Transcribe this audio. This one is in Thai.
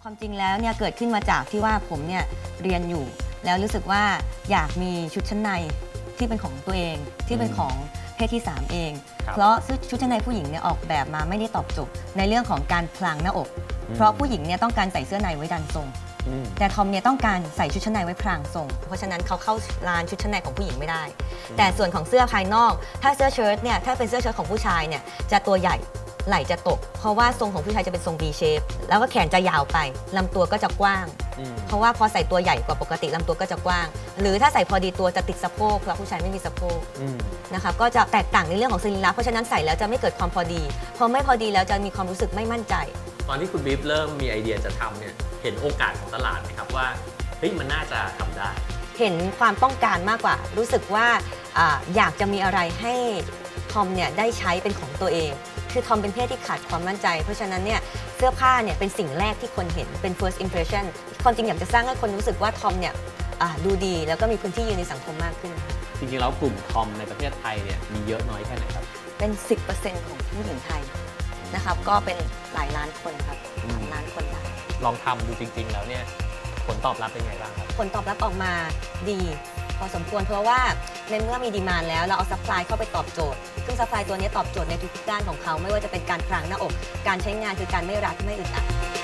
ความจริงแล้วเนี่ยเกิดขึ้นมาจากที่ว่าผมเนี่ยเรียนอยู่แล้วรู้สึกว่าอยากมีชุดชั้นในที่เป็นของตัวเองที่เป็นของเพศที่ 3 เองเพราะชุดชั้นในผู้หญิงเนี่ยออกแบบมาไม่ได้ตอบโจทย์ในเรื่องของการพลางหน้าอกเพราะผู้หญิงเนี่ยต้องการใส่เสื้อในไว้ดันทรงแต่ทอมเนี่ยต้องการใส่ชุดชั้นในไว้พลางทรงเพราะฉะนั้นเขาเข้าร้านชุดชั้นในของผู้หญิงไม่ได้แต่ส่วนของเสื้อภายนอกถ้าเสื้อเชิ้ตเนี่ยถ้าเป็นเสื้อเชิ้ตของผู้ชายเนี่ยจะตัวใหญ่ไหล่จะตกเพราะว่าทรงของผู้ชายจะเป็นทรง V shape แล้วก็แขนจะยาวไปลำตัวก็จะกว้างเพราะว่าพอใส่ตัวใหญ่กว่าปกติลำตัวก็จะกว้างหรือถ้าใส่พอดีตัวจะติดสะโพกเพราะผู้ชายไม่มีสะโพกนะคะก็จะแตกต่างในเรื่องของสรีระเพราะฉะนั้นใส่แล้วจะไม่เกิดความพอดีพอไม่พอดีแล้วจะมีความรู้สึกไม่มั่นใจตอนที่คุณบิ๊บเริ่มมีไอเดียจะทำเนี่ยเห็นโอกาสของตลาดไหมครับว่าเฮ้ยมันน่าจะทำได้เห็นความต้องการมากกว่ารู้สึกว่าอยากจะมีอะไรให้ทอมเนี่ยได้ใช้เป็นของตัวเองคือทอมเป็นเพศที่ขาดความมั่นใจเพราะฉะนั้นเนี่ยเสื้อผ้าเนี่ยเป็นสิ่งแรกที่คนเห็นเป็น first impression ความจริงอยากจะสร้างให้คนรู้สึกว่าทอมเนี่ยดูดีแล้วก็มีพื้นที่ยืนในสังคมมากขึ้นจริงๆแล้วกลุ่มทอมในประเทศไทยเนี่ยมีเยอะน้อยแค่ไหนครับเป็น 10% ของผู้หญิงไทยนะครับก็เป็นหลายล้านคนครับ3 ล้านคนได้ลองทำดูจริงๆแล้วเนี่ยผลตอบรับเป็นไงบ้างครับผลตอบรับออกมาดีพอสมควรเพราะว่าในเมื่อมีดีมานด์แล้วเราเอาซัพพลายเข้าไปตอบโจทย์ซึ่งซัพพลายตัวนี้ตอบโจทย์ในทุกๆด้านของเขาไม่ว่าจะเป็นการพรางหน้าอกการใช้งานคือการไม่รัดไม่อึดอัด